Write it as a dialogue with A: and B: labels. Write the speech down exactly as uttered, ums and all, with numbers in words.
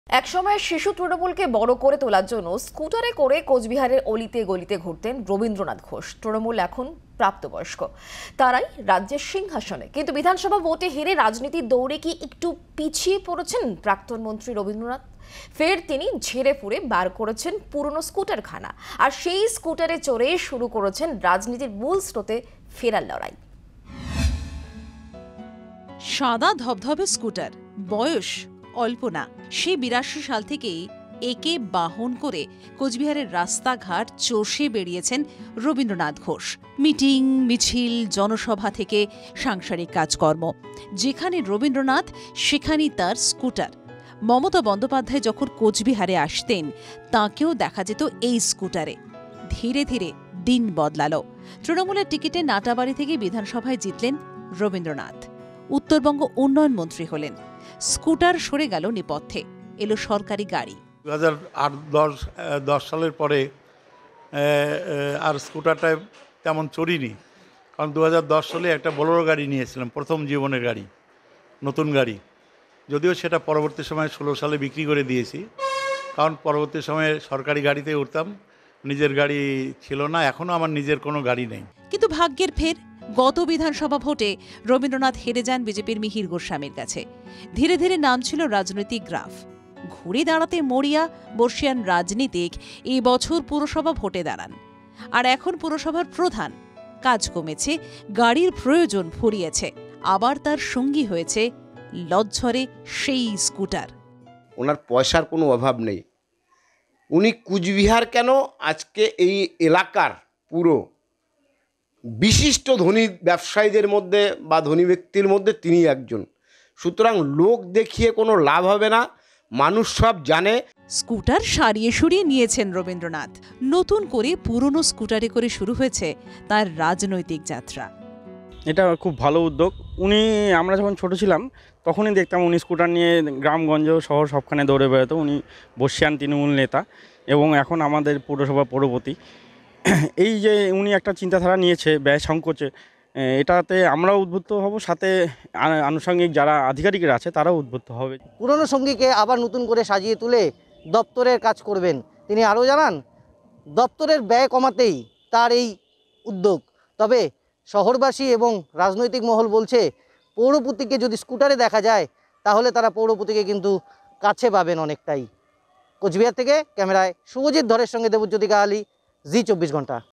A: একসময় শিশু তৃণমূলকে বড় করে তোলার জন্য স্কুটারে করে কোচবিহারের অলিতে গলিতে ঘুরতেন রবীন্দ্রনাথ ঘোষ। তৃণমূল এখন প্রাপ্তবয়স্ক, তারাই রাজ্যের সিংহাসনে। কিন্তু বিধানসভা ভোটে হেরে রাজনীতির দৌড়ে কি একটু পিছিয়ে পড়েছেন প্রাক্তন মন্ত্রী রবীন্দ্রনাথ? ফের তিনি ঝেড়ে ফুঁড়ে বার করেছেন পুরনো স্কুটারখানা, আর সেই স্কুটারে চড়ে শুরু করেছেন রাজনীতির মূল স্রোতে ফেরার লড়াই।
B: সাদা ধবধবে স্কুটার, বয়স অল্প না। সে বিরাশি সাল থেকেই একে বাহন করে কোচবিহারের রাস্তাঘাট চষে বেরিয়েছেন রবীন্দ্রনাথ ঘোষ। মিটিং, মিছিল, জনসভা থেকে সাংসারিক কাজকর্ম, যেখানে রবীন্দ্রনাথ সেখানেই তার স্কুটার। মমতা বন্দ্যোপাধ্যায় যখন কোচবিহারে আসতেন, তাঁকেও দেখা যেত এই স্কুটারে। ধীরে ধীরে দিন বদলালো। তৃণমূলের টিকিটে নাটাবাড়ি থেকে বিধানসভায় জিতলেন রবীন্দ্রনাথ। উত্তরবঙ্গ উন্নয়ন মন্ত্রী হলেন। স্কুটার সরে গেল নেপথ্যে, এলো সরকারি গাড়ি।
C: দু হাজার আট দশ দশ সালের পরে আর স্কুটারটা তেমন চড়িনি, কারণ দু হাজার দশ সালে একটা বোলেরো গাড়ি নিয়েছিলাম, প্রথম জীবনের গাড়ি, নতুন গাড়ি। যদিও সেটা পরবর্তী সময়ে ষোলো সালে বিক্রি করে দিয়েছি, কারণ পরবর্তী সময়ে সরকারি গাড়িতে উঠতাম, নিজের গাড়ি ছিল না। এখনও আমার নিজের কোনো গাড়ি নেই।
B: কিন্তু ভাগ্যের ফের, গত বিধানসভা ভোটে রবীন্দ্রনাথ হেরে যান বিজেপির মিহির গোস্বামীর কাছে। ধীরে ধীরে নাম ছিল রাজনৈতিক গ্রাফ। ঘুরে দাঁড়াতে মরিয়া বর্ষিয়ান রাজনীতিক এই বছর পুরসভা ভোটে দাঁড়ান। আর এখন পুরসভার প্রধান। কাজ কমেছে, গাড়ির প্রয়োজন ফুরিয়েছে, আবার তার সঙ্গী হয়েছে লজ্জরে সেই স্কুটার।
D: ওনার পয়সার কোনো অভাব নেই। উনি কুচবিহার কেন, আজকে এই এলাকার পুরো বিশিষ্ট ধনী ব্যবসায়ীদের মধ্যে বা ধনী ব্যক্তির মধ্যে তিনি একজন। সুতরাং লোক দেখিয়ে কোনো লাভ হবে না, মানুষ সব জানে।
B: স্কুটার সারিয়ে সরিয়ে নিয়েছেন রবীন্দ্রনাথ। নতুন করে পুরনো স্কুটারে করে শুরু হয়েছে তার রাজনৈতিক যাত্রা।
E: এটা খুব ভালো উদ্যোগ। উনি, আমরা যখন ছোট ছিলাম তখনই দেখতাম উনি স্কুটার নিয়ে গ্রামগঞ্জ শহর সবখানে দৌড়ে বেড়াতো। উনি বর্ষিয়ান তৃণমূল নেতা এবং এখন আমাদের পৌরসভা পৌরপতি। এই যে উনি একটা চিন্তাধারা নিয়েছে ব্যয় সংকোচে, এটাতে আমরাও উদ্বুদ্ধ হব, সাথে আনুষঙ্গিক যারা আধিকারিকরা আছে তারাও উদ্বুদ্ধ হবে।
F: পুরনো সঙ্গীকে আবার নতুন করে সাজিয়ে তুলে দপ্তরের কাজ করবেন। তিনি আরও জানান, দপ্তরের ব্যয় কমাতেই তার এই উদ্যোগ। তবে শহরবাসী এবং রাজনৈতিক মহল বলছে, পৌরপতিকে যদি স্কুটারে দেখা যায় তাহলে তারা পৌরপতিকে কিন্তু কাছে পাবেন অনেকটাই। কোচবিহার থেকে ক্যামেরায় শুভজিৎ ধরের সঙ্গে দেবজ্যোতিকা আলী, জি চব্বিশ ঘন্টা।